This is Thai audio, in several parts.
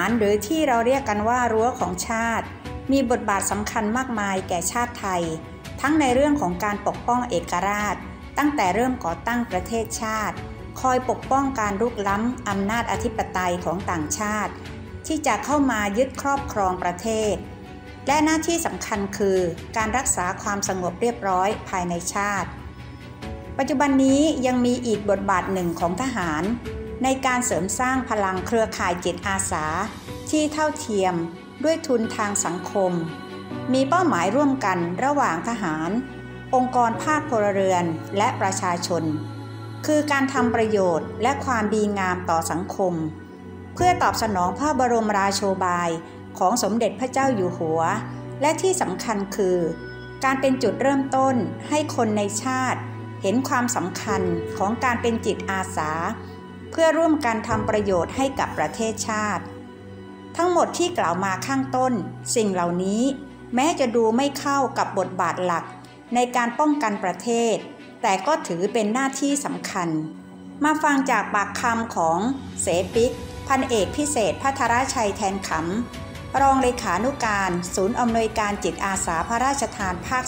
ารหรือที่เราเรียกกันว่ารั้วของชาติมีบทบาทสำคัญมากมายแก่ชาติไทยทั้งในเรื่องของการปกป้องเอกราชตั้งแต่เริ่มก่อตั้งประเทศชาติคอยปกป้องการรุกล้ำอำนาจอธิปไตยของต่างชาติที่จะเข้ามายึดครอบครองประเทศและหน้าที่สำคัญคือการรักษาความสงบเรียบร้อยภายในชาติปัจจุบันนี้ยังมีอีกบทบาทหนึ่งของทหารในการเสริมสร้างพลังเครือข่ายจิตอาสาที่เท่าเทียมด้วยทุนทางสังคมมีเป้าหมายร่วมกันระหว่างทหารองค์กรภาคพลเรือนและประชาชนคือการทำประโยชน์และความดีงามต่อสังคมเพื่อตอบสนองพระบรมราโชบายของสมเด็จพระเจ้าอยู่หัวและที่สำคัญคือการเป็นจุดเริ่มต้นให้คนในชาติเห็นความสำคัญของการเป็นจิตอาสาเพื่อร่วมกันทำประโยชน์ให้กับประเทศชาติทั้งหมดที่กล่าวมาข้างต้นสิ่งเหล่านี้แม้จะดูไม่เข้ากับบทบาทหลักในการป้องกันประเทศแต่ก็ถือเป็นหน้าที่สำคัญมาฟังจากปากคำของเสปิกพันเอกพิเศษภัทรชัยแทนขำรองเลขานุการศูนย์อำนวยการจิตอาสาพระราชทานภาค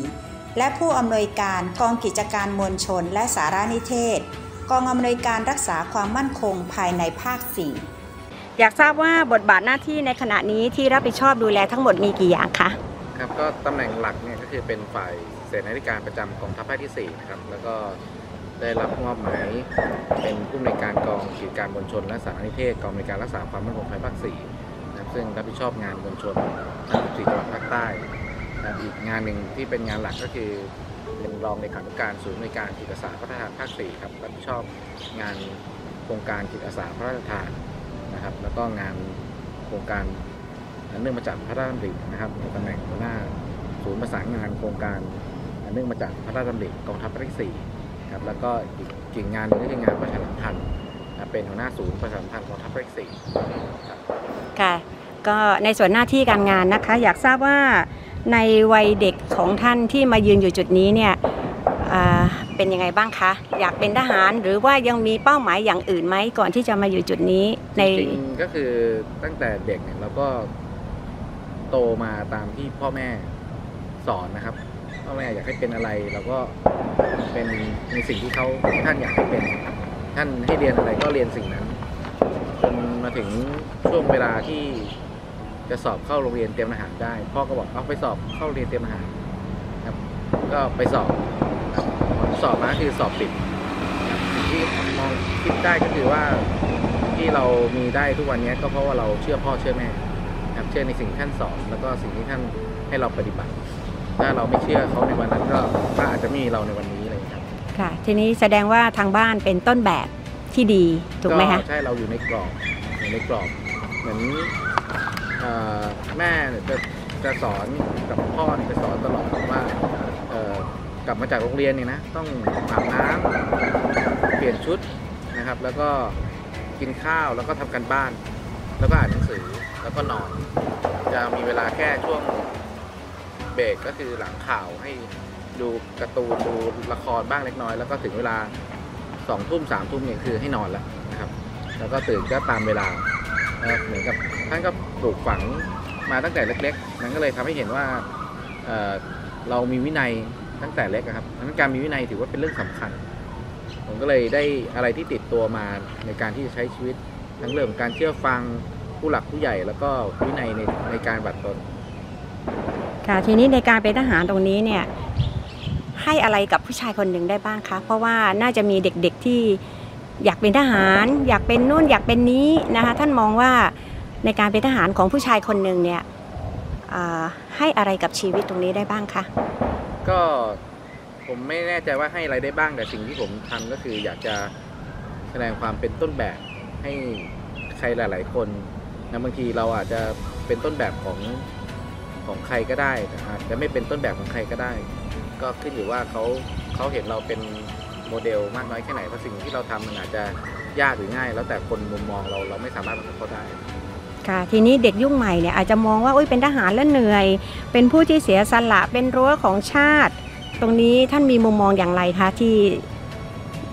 4และผู้อำนวยการกองกิจการมวลชนและสารนิเทศกองอำนวยการรักษาความมั่นคงภายในภาค 4อยากทราบว่าบทบาทหน้าที่ในขณะนี้ที่รับผิดชอบดูแลทั้งหมดมีกี่อย่างคะครับก็ตำแหน่งหลักเนี่ยก็คือเป็นฝ่ายเสนาธิการประจำกองทัพภาคที่ 4นะครับแล้วก็ได้รับมอบหมายเป็นผู้อำนวยการกองกิจการมวลชนและสารนิเทศกองอำนวยการรักษาความมั่นคงภาค 4นะครับซึ่งรับผิดชอบงานมวลชนทั้ง14จังหวัดภาคใต้อีกงานหนึ่งที่เป็นงานหลักก็คือเป็นรองเลขานุการศูนย์อำนวยการจิตอาสาพระราชทานภาค 4ครับรับผิดชอบงานโครงการจิตอาสาพระราชทานนะครับแล้วก็งานโครงการเนื่องมาจากพระราชดำรินะครับในตำแหน่งหัวหน้าศูนย์ประสานงานโครงการเนื่องมาจากพระราชดำริกองทัพภาคที่ 4ครับแล้วก็อีกงานหนึ่งก็คืองานประชาสัมพันธ์เป็นหัวหน้าศูนย์ประชาสัมพันธ์กองทัพภาคที่ 4ครับค่ะก็ในส่วนหน้าที่การงานนะคะอยากทราบว่าในวัยเด็กของท่านที่มายืนอยู่จุดนี้เนี่ยเป็นยังไงบ้างคะอยากเป็นทหารหรือว่ายังมีเป้าหมายอย่างอื่นไหมก่อนที่จะมาอยู่จุดนี้ในจริงก็คือตั้งแต่เด็กเนี่ยเราก็โตมาตามที่พ่อแม่สอนนะครับพ่อแม่อยากให้เป็นอะไรเราก็เป็นในสิ่งที่ท่านอยากให้เป็นท่านให้เรียนอะไรก็เรียนสิ่งนั้นจนมาถึงช่วงเวลาที่จะสอบเข้าโรงเรียนเตรียมทหารได้พ่อก็บอกเอาไปสอบเข้าเรียนเตรียมทหารครับก็ไปสอบมาคือสอบติดสิ่งที่มองคิดได้ก็คือว่าที่เรามีได้ทุกวันนี้ก็เพราะว่าเราเชื่อพ่อเชื่อแม่ครับเชื่อในสิ่งที่ท่านสอนแล้วก็สิ่งที่ท่านให้เราปฏิบัติถ้าเราไม่เชื่อเขาในวันนั้นก็อาจจะมีเราในวันนี้อะไรครับค่ะทีนี้แสดงว่าทางบ้านเป็นต้นแบบที่ดีถูกไหมคะใช่เราอยู่ในกรอบเหมือนแม่จะสอนกับพ่อจะสอนตลอดว่ากลับมาจากโรงเรียนเนี่ยนะต้องอาบน้ำเปลี่ยนชุดนะครับแล้วก็กินข้าวแล้วก็ทำการบ้านแล้วก็อ่านหนังสือแล้วก็นอนจะมีเวลาแค่ช่วงเบรกก็คือหลังข่าวให้ดูการ์ตูนดูละครบ้างเล็กน้อยแล้วก็ถึงเวลา2 ทุ่ม3 ทุ่มเนี่ยคือให้นอนแล้วนะครับแล้วก็ตื่นก็ตามเวลาเหมือนกับท่านก็ปลูกฝังมาตั้งแต่เล็กๆนั้นก็เลยทำให้เห็นว่าเรามีวินัยตั้งแต่เล็กครับการมีวินัยถือว่าเป็นเรื่องสำคัญผมก็เลยได้อะไรที่ติดตัวมาในการที่จะใช้ชีวิตทั้งเรื่องการเชื่อฟังผู้หลักผู้ใหญ่แล้วก็วินัยในการปฏิบัติตนค่ะทีนี้ในการเป็นทหารตรงนี้เนี่ยให้อะไรกับผู้ชายคนหนึ่งได้บ้างคะเพราะว่าน่าจะมีเด็กๆที่อยากเป็นทหารอยากเป็นนู่นอยากเป็นนี้นะคะท่านมองว่าในการเป็นทหารของผู้ชายคนหนึ่งเนี่ยให้อะไรกับชีวิตตรงนี้ได้บ้างคะก็ผมไม่แน่ใจว่าให้อะไรได้บ้างแต่สิ่งที่ผมทำก็คืออยากจะแสดงความเป็นต้นแบบให้ใครหลายๆคนนะบางทีเราอาจจะเป็นต้นแบบของใครก็ได้แต่อาจจะไม่เป็นต้นแบบของใครก็ได้ก็ขึ้นอยู่ว่าเขาเห็นเราเป็นโมเดลมากน้อยแค่ไหนเพราะสิ่งที่เราทำมันอาจจะยากหรือง่ายแล้วแต่คนมุมมองเราไม่สามารถบังคับเขาได้ค่ะทีนี้เด็กยุคใหม่เนี่ยอาจจะมองว่าเป็นทหารแล้วเหนื่อยเป็นผู้ที่เสียสละเป็นรั้วของชาติตรงนี้ท่านมีมุมมองอย่างไรคะที่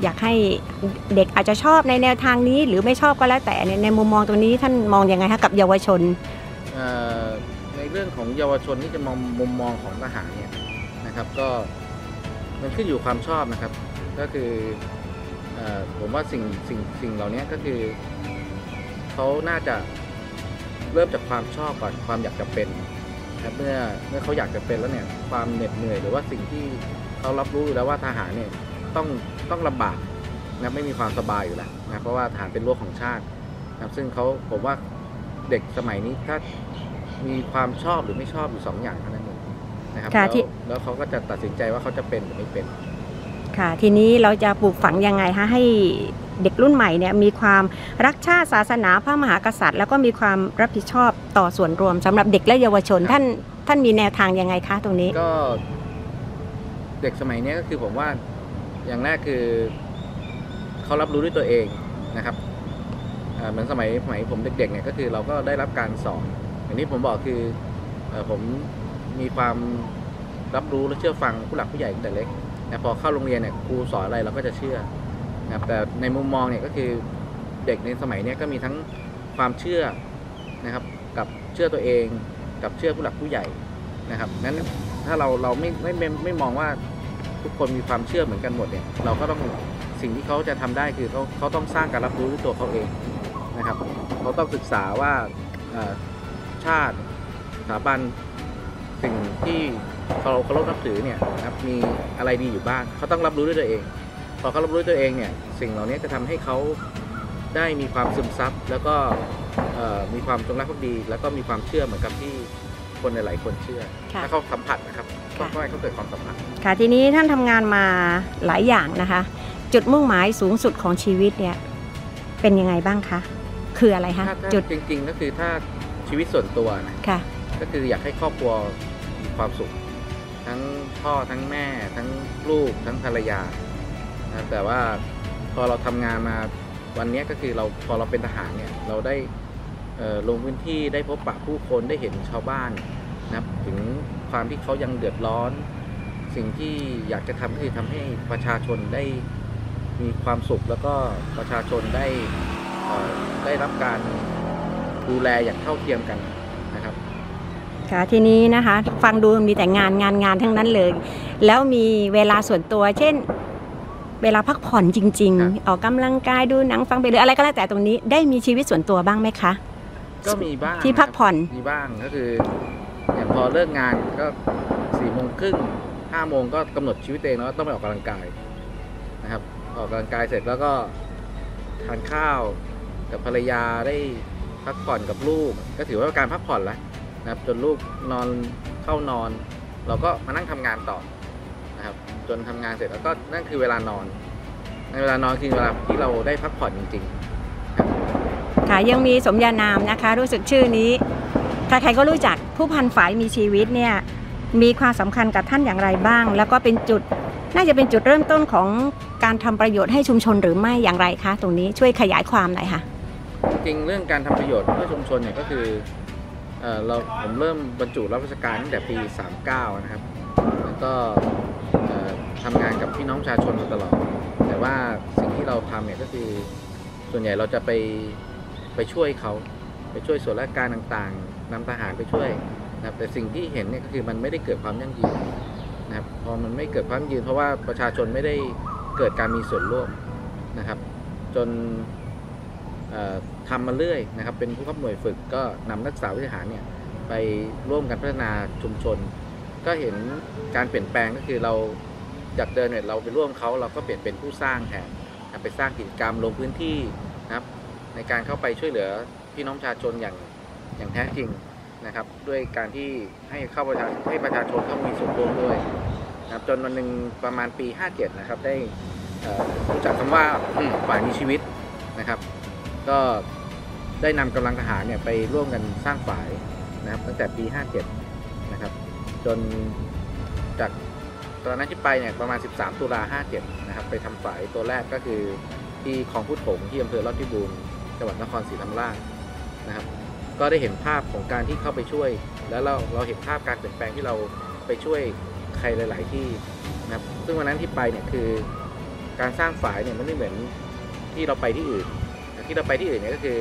อยากให้เด็กอาจจะชอบในแนวทางนี้หรือไม่ชอบก็แล้วแต่ในมุมมองตรงนี้ท่านมองยังไงคะกับเยาวชนในเรื่องของเยาวชนที่จะมองมุมมองของทหารเนี่ยนะครับก็มันขึ้นอยู่ความชอบนะครับก็คือผมว่าสิ่งเหล่านี้ก็คือเขาน่าจะเริ่มจากความชอบก่อนความอยากจะเป็นนะเมื่อเขาอยากจะเป็นแล้วเนี่ยความเหน็ดเหนื่อยหรือว่าสิ่งที่เขารับรู้อยู่แล้วว่าทหารเนี่ยต้องลำบากนะไม่มีความสบายอยู่แล้วนะเพราะว่าทหารเป็นรั้วของชาตินะซึ่งผมว่าเด็กสมัยนี้ถ้ามีความชอบหรือไม่ชอบอยู่2 อย่างเท่านั้นเองนะครับแล้วเขาก็จะตัดสินใจว่าเขาจะเป็นหรือไม่เป็นค่ะทีนี้เราจะปลูกฝังยังไงคะให้เด็กรุ่นใหม่เนี่ยมีความรักชาติศาสนาพระมหากษัตริย์แล้วก็มีความรับผิดชอบต่อส่วนรวมสำหรับเด็กและเยาวชนท่านมีแนวทางยังไงคะตรงนี้ก็เด็กสมัยนี้ก็คือผมว่าอย่างแรกคือเขารับรู้ด้วยตัวเองนะครับเหมือนสมัยผมเด็กๆเนี่ยก็คือเราก็ได้รับการสอนอย่างที่ผมบอกคือผมมีความรับรู้และเชื่อฟังผู้หลักผู้ใหญ่ตั้งแต่เล็กนะพอเข้าโรงเรียนเนี่ยครูสอนอะไรเราก็จะเชื่อนะครับแต่ในมุมมองเนี่ยก็คือเด็กในสมัยนี้ก็มีทั้งความเชื่อนะครับกับเชื่อตัวเองกับเชื่อผู้หลักผู้ใหญ่นะครับนั้นถ้าเราไม่มองว่าทุกคนมีความเชื่อเหมือนกันหมดเนี่ยเราก็ต้องสิ่งที่เขาจะทำได้คือเขาต้องสร้างการรับรู้ด้วยตัวเขาเองนะครับเขาต้องศึกษาว่าชาติสถาบันสิ่งที่เราเคารพนับถือเนี่ยนะครับมีอะไรดีอยู่บ้างเขาต้องรับรู้ด้วยตัวเองพอเขารับรู้ด้วยตัวเองเนี่ยสิ่งเหล่านี้จะทำให้เขาได้มีความซึมซับแล้วก็มีความจงรักภักดีแล้วก็มีความเชื่อเหมือนกับที่คนหลายๆคนเชื่อถ้าเขาสัมผัสนะครับก็ให้เขาเกิดความสัมผัสค่ะทีนี้ท่านทำงานมาหลายอย่างนะคะจุดมุ่งหมายสูงสุดของชีวิตเนี่ยเป็นยังไงบ้างคะคืออะไรคะจุดจริงๆก็คือถ้าชีวิตส่วนตัวนะก็คืออยากให้ครอบครัวมีความสุขทั้งพ่อทั้งแม่ทั้งลูกทั้งภรรยานะแต่ว่าพอเราทำงานมาวันนี้ก็คือพอเราเป็นทหารเนี่ยเราได้ลงพื้นที่ได้พบปะผู้คนได้เห็นชาวบ้านนะครับถึงความที่เขายังเดือดร้อนสิ่งที่อยากจะทำคือทำให้ประชาชนได้มีความสุขแล้วก็ประชาชนได้รับการดูแลอย่างเท่าเทียมกันนะครับค่ะทีนี้นะคะฟังดูมีแต่งานทั้งนั้นเลยแล้วมีเวลาส่วนตัวเช่นเวลาพักผ่อนจริงๆออกกำลังกายดูหนังฟังเพลงหรืออะไรก็แล้วแต่ตรงนี้ได้มีชีวิตส่วนตัวบ้างไหมคะก็มีบ้างที่พักผ่อนมีบ้างก็คืออย่างพอเลิกงานก็4:30 5 โมงก็กำหนดชีวิตเองแล้วต้องไปออกกำลังกายนะครับออกกำลังกายเสร็จแล้วก็ทานข้าวกับภรรยาได้พักผ่อนกับลูกก็ถือว่าการพักผ่อนแล้วนะครับจนลูกเข้านอนเราก็มานั่งทำงานต่อนะครับจนทำงานเสร็จแล้วก็นั่นคือเวลานอนในเวลานอนคือเวลาที่เราได้พักผ่อนจริงๆค่ะยังมีสมญานามนะคะรู้สึกชื่อนี้ใครๆก็รู้จักผู้พันฝ่ายมีชีวิตเนี่ยมีความสำคัญกับท่านอย่างไรบ้างแล้วก็เป็นจุดน่าจะเป็นจุดเริ่มต้นของการทำประโยชน์ให้ชุมชนหรือไม่อย่างไรคะตรงนี้ช่วยขยายความหน่อยค่ะจริงเรื่องการทำประโยชน์เพื่อชุมชนเนี่ยก็คือผมเริ่มบรรจุรับราชการตั้งแต่ปี39นะครับแล้วก็ทำงานกับพี่น้องประชาชนมาตลอดแต่ว่าสิ่งที่เราทำเนี่ยก็คือส่วนใหญ่เราจะไปช่วยเขาไปช่วยส่วนราชการต่างๆนำทหารไปช่วยนะครับแต่สิ่งที่เห็นเนี่ยก็คือมันไม่ได้เกิดความยั่งยืนนะครับพอมันไม่เกิดความยั่งยืนเพราะว่าประชาชนไม่ได้เกิดการมีส่วนร่วมนะครับจนทำมาเรื่อยนะครับเป็นผู้ขับหน่วยฝึกก็นำนักศึกษาวิทยาเนี่ยไปร่วมกันพัฒนาชุมชนก็เห็นการเปลี่ยนแปลงก็คือเราจากเดิมเนี่ยเราไปร่วมเขาเราก็เปลี่ยนเป็นผู้สร้างแทนไปสร้างกิจกรรมลงพื้นที่นะครับในการเข้าไปช่วยเหลือพี่น้องประชาชนอย่างแท้จริงนะครับด้วยการที่ให้ประชาชนเข้ามีส่วนร่วมด้วยนะครับจนวันหนึ่งประมาณปี57นะครับได้รู้จักคำว่าฝ่ายมีชีวิตนะครับก็ได้นำกำลังทหารเนี่ยไปร่วมกันสร้างฝ่ายนะครับตั้งแต่ปี57นะครับจนจากตอนนั้นที่ไปเนี่ยประมาณ13 ตุลา 57นะครับไปทำฝ่ายตัวแรกก็คือที่คลองพุทธหงส์ที่อำเภอลาดพิบูลจังหวัดนครศรีธรรมราชนะครับก็ได้เห็นภาพของการที่เข้าไปช่วยแล้วเราเห็นภาพการเปลี่ยนแปลงที่เราไปช่วยใครหลายๆที่นะครับซึ่งวันนั้นที่ไปเนี่ยคือการสร้างฝายเนี่ยมันไม่เหมือนที่เราไปที่อื่นที่เราไปที่อื่นเนี่ยก็คือ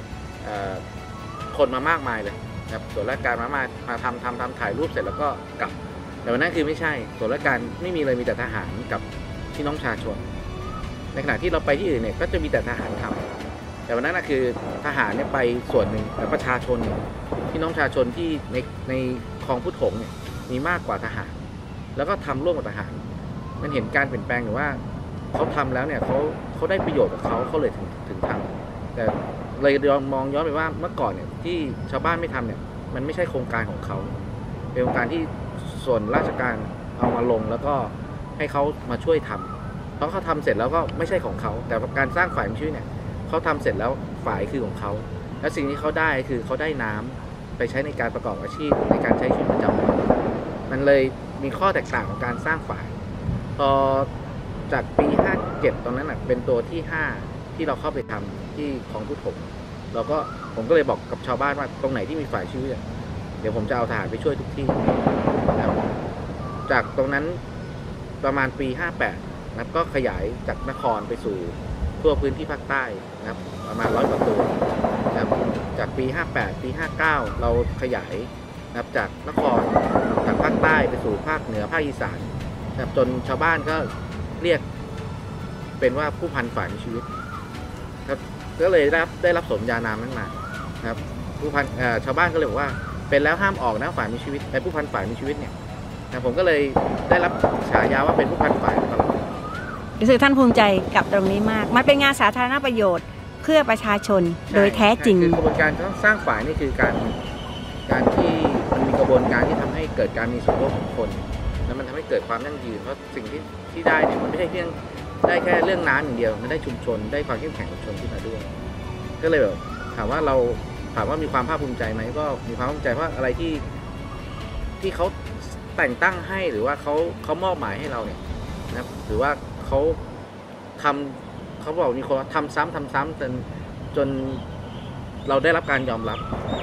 คนมามากมายเลยนะครับส่วนราชการมาทำถ่ายรูปเสร็จแล้วก็กลับแต่วันนั้นคือไม่ใช่ส่วนราชการไม่มีเลยมีแต่ทหารกับพี่น้องประชาชนในขณะที่เราไปที่อื่นเนี่ยก็จะมีแต่ทหารทำแต่วันนั้นคือทหารเนี่ยไปส่วนหนึ่งแต่ประชาชนพี่น้องประชาชนที่ในคลองพุทธหงส์เนี่ยมีมากกว่าทหารแล้วก็ทำร่วมกับทหารมันเห็นการเปลี่ยนแปลงหรือว่าเขาทำแล้วเนี่ยเขาได้ประโยชน์กับเขาเลยถึงทำแต่เลยมองย้อนไปว่าเมื่อก่อนเนี่ยที่ชาวบ้านไม่ทำเนี่ยมันไม่ใช่โครงการของเขาเป็นโครงการที่ส่วนราชการเอามาลงแล้วก็ให้เขามาช่วยทำเพราะเขาทำเสร็จแล้วก็ไม่ใช่ของเขาแต่การสร้างฝ่ายมีชีวิตเนี่ยเขาทำเสร็จแล้วฝ่ายคือของเขาและสิ่งที่เขาได้คือเขาได้น้ำไปใช้ในการประกอบอาชีพในการใช้ชีวิตประจำวันมันเลยมีข้อแตกต่างของการสร้างฝ่ายพอจากปี57ตอนนั้นเป็นตัวที่5ที่เราเข้าไปทำที่คลองพุทธหงส์ผมก็เลยบอกกับชาวบ้านว่าตรงไหนที่มีฝ่ายชีวิตเดี๋ยวผมจะเอาทหารไปช่วยทุกที่นะครับจากตรงนั้นประมาณปี58นะครับก็ขยายจากนครไปสู่ทั่วพื้นที่ภาคใต้นะครับประมาณ100 กว่าตัวนะครับจากปี58ปี59เราขยายนะครับจากนครจากภาคใต้ไปสู่ภาคเหนือภาคอีสานนะครับจนชาวบ้านก็เรียกเป็นว่าผู้พันฝ่ายมีชีวิตครับก็เลยได้รับสมญานามนั้นมานะครับผู้พันชาวบ้านก็เลยบอกว่าเป็นแล้วห้ามออกนะฝ่ายมีชีวิตแต่ผู้พันฝ่ายมีชีวิตเนี่ยนะผมก็เลยได้รับฉายาว่าเป็นผู้พันฝ่ายตลอดรู้สึกท่านภูมิใจกับตรงนี้มากมันเป็นงานสาธารณประโยชน์เพื่อประชาชนโดยแท้จริงคือกระบวนการต้องสร้างฝ่ายนี่คือการที่มันมีกระบวนการที่ทำให้เกิดการมีส่วนร่วมของคนแล้วมันทำให้เกิดความยั่งยืนเพราะสิ่งที่ได้เนี่ยมันไม่ใช่เพียงได้แค่เรื่องน้ำอย่างเดียวมันได้ชุมชนได้ความเข้มแข็งของชุมชนขึ้นมาด้วยก็เลยแบบถามว่ามีความภาคภูมิใจไหมก็มีความภูมิใจเพราะอะไรที่เขาแต่งตั้งให้หรือว่าเขามอบหมายให้เราเนี่ยนะครับหรือว่าเขาบอกมีคนทำซ้ำจนเราได้รับการยอมรับ